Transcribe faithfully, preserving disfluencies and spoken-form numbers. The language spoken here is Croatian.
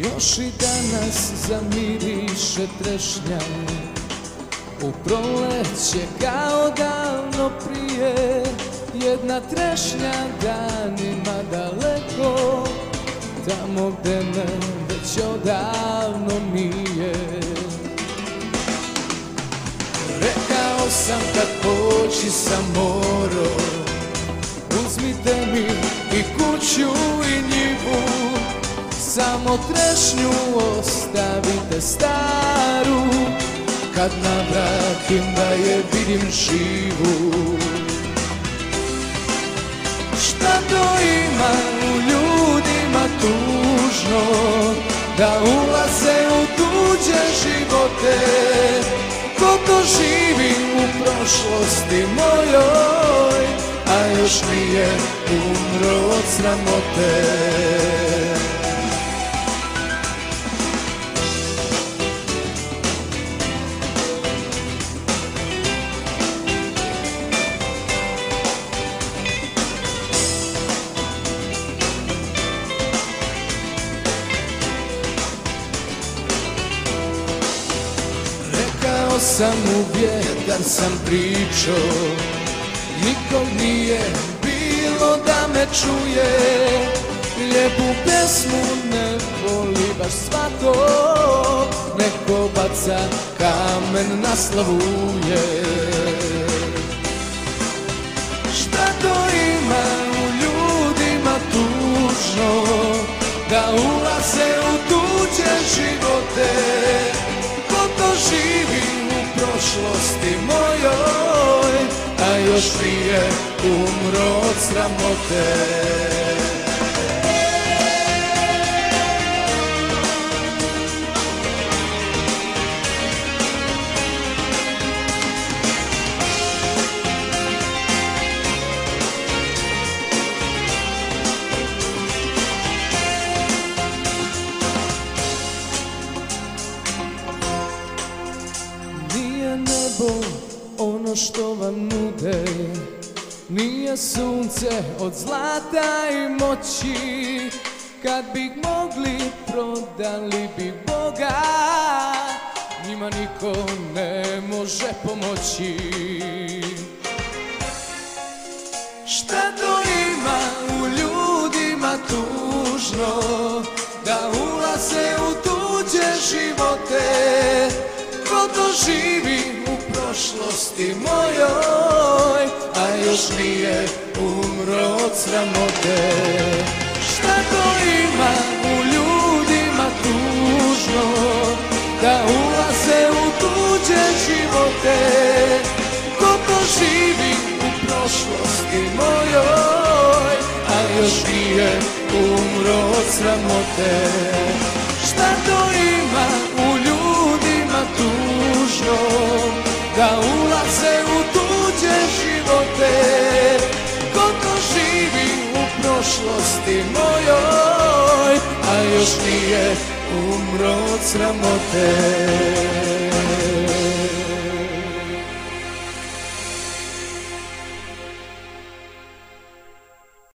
Još i danas zamiriše trešnja u proleće kao davno prije. Jedna trešnja danima daleko, tamo gde me već odavno nije. Rekao sam kad poći sam moro, uzmite mi i kuću i njivu, samo trešnju ostavite staru, kad navratim da je vidim živu. Šta to ima u ljudima tužno, da ulaze u tuđe živote? Ko to živi u prošlosti mojoj, a još nije umro od sramote? Sam u vjetar sam pričao, nikog nije bilo da me čuje. Lijepu pesmu ne voli baš svako, neko baca kamen na slavuje. Šta to ima u ljudima tužno, da ulaze u tuđe živote? Ko to živi u prošlosti mojoj, a još prije umro od sramote? Ono što vam nude nije sunce od zlata i moći. Kad bi mogli, prodali bi Boga, njima niko ne može pomoći. Šta to ima u ljudima tužno, da ulaze u tuđe živote? Ko to živi u prošlosti mojoj, a još nije umro od sramote? Šta to ima u ljudima tužno, da ulaze u tuđe živote? Ko to živi u prošlosti mojoj, a još nije umro od sramote? Šta to ima u ljudima tužno, da ulaze u tuđe živote? Ko to živi u prošlosti mojoj, a još nije umro od sramote?